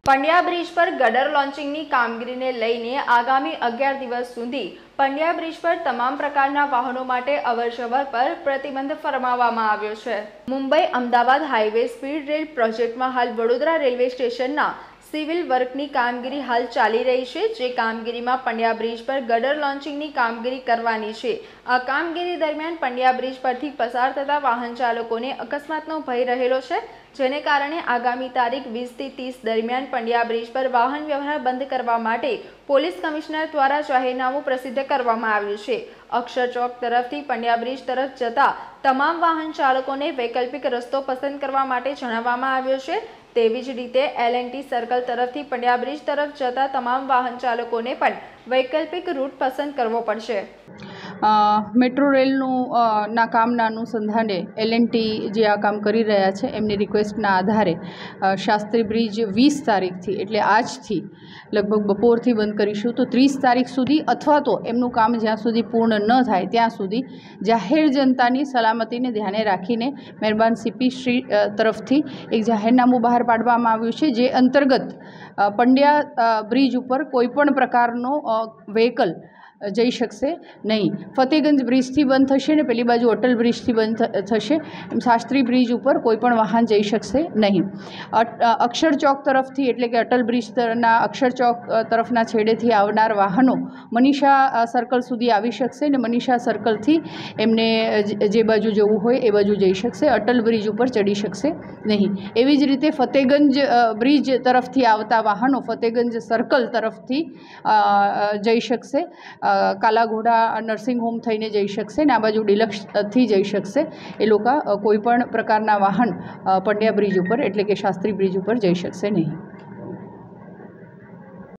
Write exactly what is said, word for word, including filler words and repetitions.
Pandya bridge પર ગટર લોન્ચિંગની કામગીરીને લઈને આગામી અગિયાર દિવસ સુધી પંડ્યા બ્રિજ પર તમામ પ્રકારના વાહનો માટે અવરજવર પર પ્રતિબંધ ફરમાવવામાં આવ્યો છે। Mumbai Ahmedabad highway speed rail પ્રોજેક્ટમાં હાલ વડોદરા રેલવે સ્ટેશનના સિવિલ વર્કની કામગીરી હાલ ચાલી રહી છે, જે કામગીરીમાં પંડ્યા બ્રિજ પર ગટર લોન્ચિંગની કામગીરી કરવાની છે। આ કામગીરી દરમિયાન પંડ્યા બ્રિજ પરથી પસાર થતા વાહન ચાલકોને અકસ્માતનો ભય રહેલો છે, જેને કારણે આગામી તારીખ વીસ થી ત્રીસ દરમિયાન પંડ્યા બ્રિજ પર વાહન વ્યવહાર બંધ કરવા માટે પોલીસ કમિશનર દ્વારા જાહેરનામું પ્રસિદ્ધ કરવામાં આવ્યું છે। અક્ષર ચોક તરફથી પંડ્યા બ્રિજ તરફ જતા તમામ વાહન ચાલકોને વૈકલ્પિક રસ્તો પસંદ કરવા માટે જણાવવામાં આવ્યો છે। તેવી જ રીતે એલ એન્ડ ટી સર્કલ તરફથી પંડ્યા બ્રિજ તરફ જતા તમામ વાહન ચાલકોને પણ વૈકલ્પિક રૂટ પસંદ કરવો પડશે। મેટ્રો રેલનું ના કામના અનુસંધાને એલ એન્ડ ટી જે આ કામ કરી રહ્યા છે એમની રિક્વેસ્ટના આધારે શાસ્ત્રી બ્રિજ વીસ તારીખથી એટલે આજથી લગભગ બપોરથી બંધ કરીશું, તો ત્રીસ તારીખ સુધી અથવા તો એમનું કામ જ્યાં સુધી પૂર્ણ ન થાય ત્યાં સુધી જાહેર જનતાની સલામતીને ધ્યાને રાખીને મહેરબાન સીપી શ્રી તરફથી એક જાહેરનામું બહાર પાડવામાં આવ્યું છે, જે અંતર્ગત પંડ્યા બ્રિજ ઉપર કોઈપણ પ્રકારનો વ્હીકલ જઈ શકશે નહીં। ફતેગંજ બ્રિજથી બંધ થશે ને પેલી બાજુ અટલ બ્રિજથી બંધ થશે, એમ શાસ્ત્રી બ્રિજ ઉપર કોઈ પણ વાહન જઈ શકશે નહીં। અક્ષર ચોક તરફથી એટલે કે અટલ બ્રિજના અક્ષર ચોક તરફના છેડેથી આવનાર વાહનો મનીષા સર્કલ સુધી આવી શકશે ને મનીષા સર્કલથી એમને જે બાજુ જવું હોય એ બાજુ જઈ શકશે, અટલ બ્રિજ ઉપર ચડી શકશે નહીં। એવી જ રીતે ફતેગંજ બ્રિજ તરફથી આવતા વાહનો ફતેગંજ સર્કલ તરફથી જઈ શકશે, કાલાઘોડા નર્સિંગ હોમ થઈને જઈ શકશે ને આ બાજુ ડિલક્સથી જઈ શકશે। એ લોકો કોઈ પણ પ્રકારના વાહન પંડ્યા બ્રિજ ઉપર એટલે કે શાસ્ત્રી બ્રિજ ઉપર જઈ શકશે નહીં।